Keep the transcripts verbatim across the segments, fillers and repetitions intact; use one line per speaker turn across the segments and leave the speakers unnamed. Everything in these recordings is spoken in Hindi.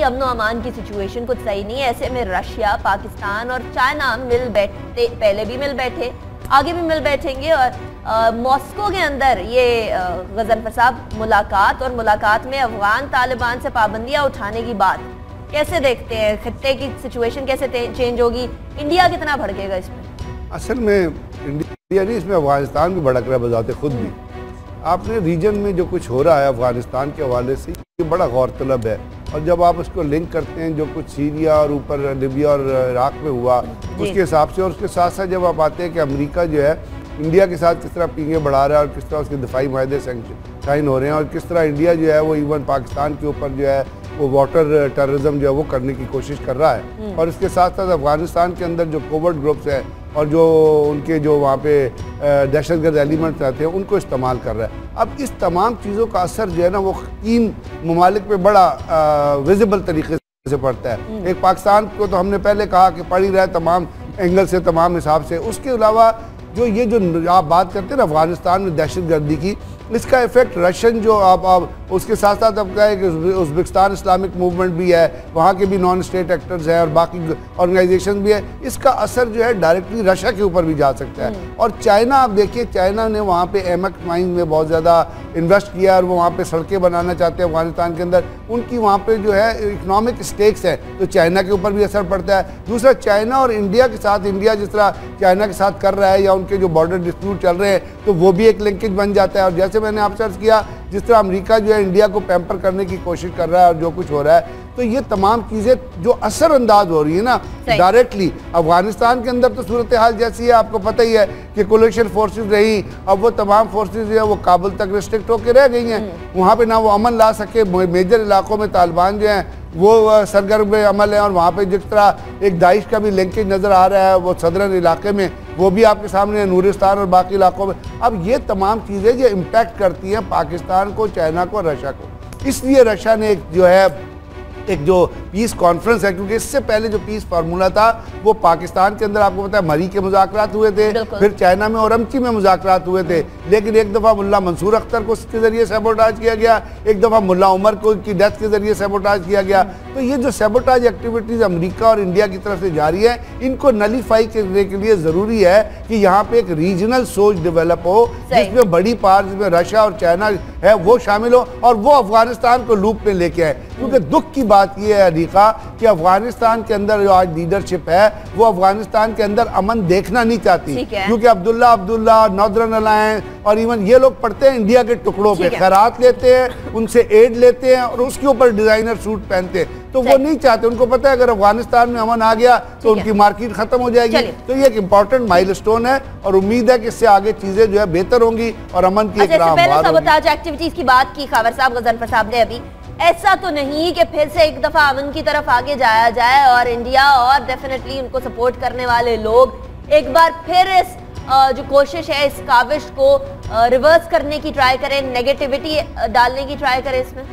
अमन व अमान की सिचुएशन कुछ सही नहीं है। ऐसे में रशिया, पाकिस्तान और चाइना मिल बैठते, पहले भी मिल बैठे, आगे भी मिल बैठेंगे और मॉस्को के अंदर ये गजनफर साहब मुलाकात और मुलाकात में अफगान तालिबान से पाबंदियां उठाने की बात कैसे देखते हैं? खित्ते की सिचुएशन कैसे चेंज होगी? इंडिया कितना भड़केगा इसमें?
असल में इंडिया नहीं, इसमें अफगानिस्तान भी भड़क रहा है बजाते खुद भी। आपने रीजन में जो कुछ हो रहा है अफगानिस्तान के हवाले से, ये बड़ा गौरतलब है। और जब आप उसको लिंक करते हैं जो कुछ सीरिया और ऊपर लिबिया और इराक में हुआ उसके हिसाब से, और उसके साथ साथ जब आप आते हैं कि अमेरिका जो है इंडिया के साथ किस तरह पींगे बढ़ा रहा है और किस तरह उसके दिफाई माहदे साइन हो रहे हैं, और किस तरह इंडिया जो है वो इवन पाकिस्तान के ऊपर जो है वो वाटर टेररिज्म जो है वो करने की कोशिश कर रहा है, और इसके साथ साथ अफगानिस्तान के अंदर जो कोवर्ट ग्रुप्स हैं और जो उनके जो वहाँ पे दहशतगर्द एलिमेंट्स रहते हैं उनको इस्तेमाल कर रहा है। अब इस तमाम चीज़ों का असर जो है ना वो तीन ममालिक पे बड़ा विजिबल तरीके से पड़ता है। एक पाकिस्तान को तो हमने पहले कहा कि पड़ ही रहा है तमाम एंगल से, तमाम हिसाब से। उसके अलावा जो ये जो आप बात करते हैं ना अफगानिस्तान में दहशतगर्दी की, इसका इफेक्ट रशियन जो आप आप उसके साथ साथ अब क्या है कि उज़्बेकिस्तान इस्लामिक मूवमेंट भी है, वहाँ के भी नॉन स्टेट एक्टर्स हैं और बाकी ऑर्गेनाइजेशन भी है, इसका असर जो है डायरेक्टली रशिया के ऊपर भी जा सकता है। और चाइना, आप देखिए चाइना ने वहाँ पे एमक माइन में बहुत ज़्यादा इन्वेस्ट किया और वो वहाँ पे सड़कें बनाना चाहते हैं अफगानिस्तान के अंदर। उनकी वहाँ पे जो है इकनॉमिक स्टेक्स हैं, तो चाइना के ऊपर भी असर पड़ता है। दूसरा, चाइना और इंडिया के साथ, इंडिया जिस तरह चाइना के साथ कर रहा है या उनके जो बॉर्डर डिस्प्यूट चल रहे हैं, तो वो भी एक लिंकेज बन जाता है। और जैसे मैंने आपसे अर्ज किया, जिस तरह अमेरिका जो है इंडिया को पैम्पर करने की कोशिश कर रहा है और जो कुछ हो रहा है, तो ये तमाम चीज़ें जो असरअंदाज हो रही है ना डायरेक्टली अफगानिस्तान के अंदर, तो सूरत हाल जैसी है आपको पता ही है कि कोलिशन फोर्सेस रही, अब वो तमाम फोर्सेस जो है वो काबुल तक रिस्ट्रिक्ट होकर रह गई हैं, वहाँ पे ना वो अमन ला सके। मेजर इलाकों में तालिबान जो हैं वो सरगर्म अमल है, और वहाँ पे जिस तरह एक दाइश का भी लिंकेज नज़र आ रहा है वो सदरन इलाके में, वो भी आपके सामने है, नूरिस्तान और बाकी इलाकों में। अब ये तमाम चीज़ें ये इम्पैक्ट करती हैं पाकिस्तान को, चाइना को, रशिया को। इसलिए रशिया ने एक जो है एक जो पीस कॉन्फ्रेंस है, क्योंकि इससे पहले जो पीस फार्मूला था वो पाकिस्तान के अंदर आपको पता है मरी के मुज़ाकरात हुए थे, फिर चाइना में औरमची में मुज़ाकरात हुए थे, लेकिन एक दफ़ा मुल्ला मंसूर अख्तर को उसके ज़रिए सैबोटाज किया गया, एक दफ़ा मुल्ला उमर को की डेथ के ज़रिए सैबोटाज किया गया। तो ये जो सैबोटाज एक्टिविटीज़ अमेरिका और इंडिया की तरफ से जारी है, इनको नलीफाई करने के लिए ज़रूरी है कि यहाँ पे एक रीजनल सोच डेवलप हो, जिसमें बड़ी पार्ट जिसमें रशिया और चाइना है वो शामिल हो और वो अफगानिस्तान को लूप में लेके आए। क्योंकि दुख की बात यह है अदीका कि अफगानिस्तान के अंदर जो आज लीडरशिप है वो अफगानिस्तान के अंदर अमन देखना नहीं चाहती, क्योंकि अब्दुल्ला अब्दुल्ला, नॉर्दर्न अलायंस और इवन ये लोग पढ़ते हैं इंडिया के टुकड़ों पे, खैरात लेते हैं, उनसे एड लेते हैं और उसके ऊपर डिजाइनर सूट पहनते हैं। तो वो नहीं चाहते, उनको पता है अगर अफगानिस्तान में अमन आ गया तो उनकी मार्केट खत्म हो जाएगी। तो ये एक इंपॉर्टेंट माइलस्टोन है और उम्मीद है कि इससे आगे चीजें जो है बेहतर होंगी और अमन की एक राह हमवार होगी।
एक्टिविटीज की बात की खबर साहब, गजनफर साहब ने अभी, ऐसा तो नहीं कि फिर से एक दफा अमन की तरफ आगे जाया जाए और इंडिया और डेफिनेटली उनको सपोर्ट करने वाले लोग एक बार फिर इस जो कोशिश है, इस काविश को रिवर्स करने की ट्राई करें, नेगेटिविटी डालने की ट्राई करें इसमें?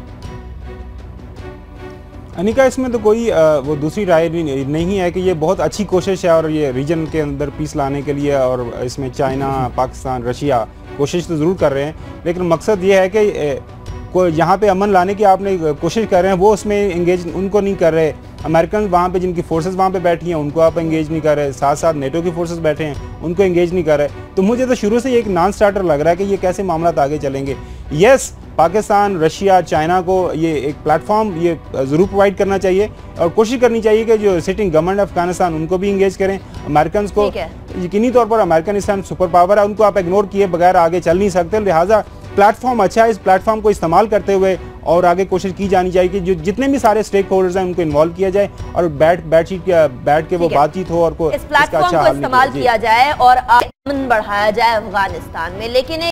अनिका, इसमें तो कोई वो दूसरी राय नहीं है कि ये बहुत अच्छी कोशिश है और ये रीजन के अंदर पीस लाने के लिए, और इसमें चाइना, पाकिस्तान, रशिया कोशिश तो ज़रूर कर रहे हैं, लेकिन मकसद ये है कि को यहाँ पे अमन लाने की आपने कोशिश कर रहे हैं, वो उसमें इंगेज उनको नहीं कर रहे। अमेरिकन वहाँ पे जिनकी फोर्सेस वहाँ पे बैठी हैं उनको आप इंगेज नहीं कर रहे, साथ साथ नेटो की फोर्सेस बैठे हैं उनको इंगेज नहीं कर रहे। तो मुझे तो शुरू से ये एक नॉन स्टार्टर लग रहा है कि ये कैसे मामला आगे चलेंगे। यस, पाकिस्तान, रशिया, चाइना को ये एक प्लेटफॉर्म ये ज़रूर प्रोवाइड करना चाहिए और कोशिश करनी चाहिए कि जो सिटिंग गवर्नमेंट अफगानिस्तान उनको भी इंगेज करें। अमेरिकन को यकीनी तौर पर अमेरिकन इस टाइम सुपर पावर है, उनको आप इग्नोर किए बगैर आगे चल नहीं सकते, लिहाजा प्लेटफॉर्म अच्छा है, इस प्लेटफॉर्म को इस्तेमाल करते हुए और आगे कोशिश की जानी चाहिए कि जो जितने भी सारे स्टेक होल्डर्स हैं उनको इन्वॉल्व किया जाए और बैठ बैठ बैठ के वो बातचीत हो और को
इस प्लेटफॉर्म को इस्तेमाल किया जाए और अमन बढ़ाया जाए अफगानिस्तान में। लेकिन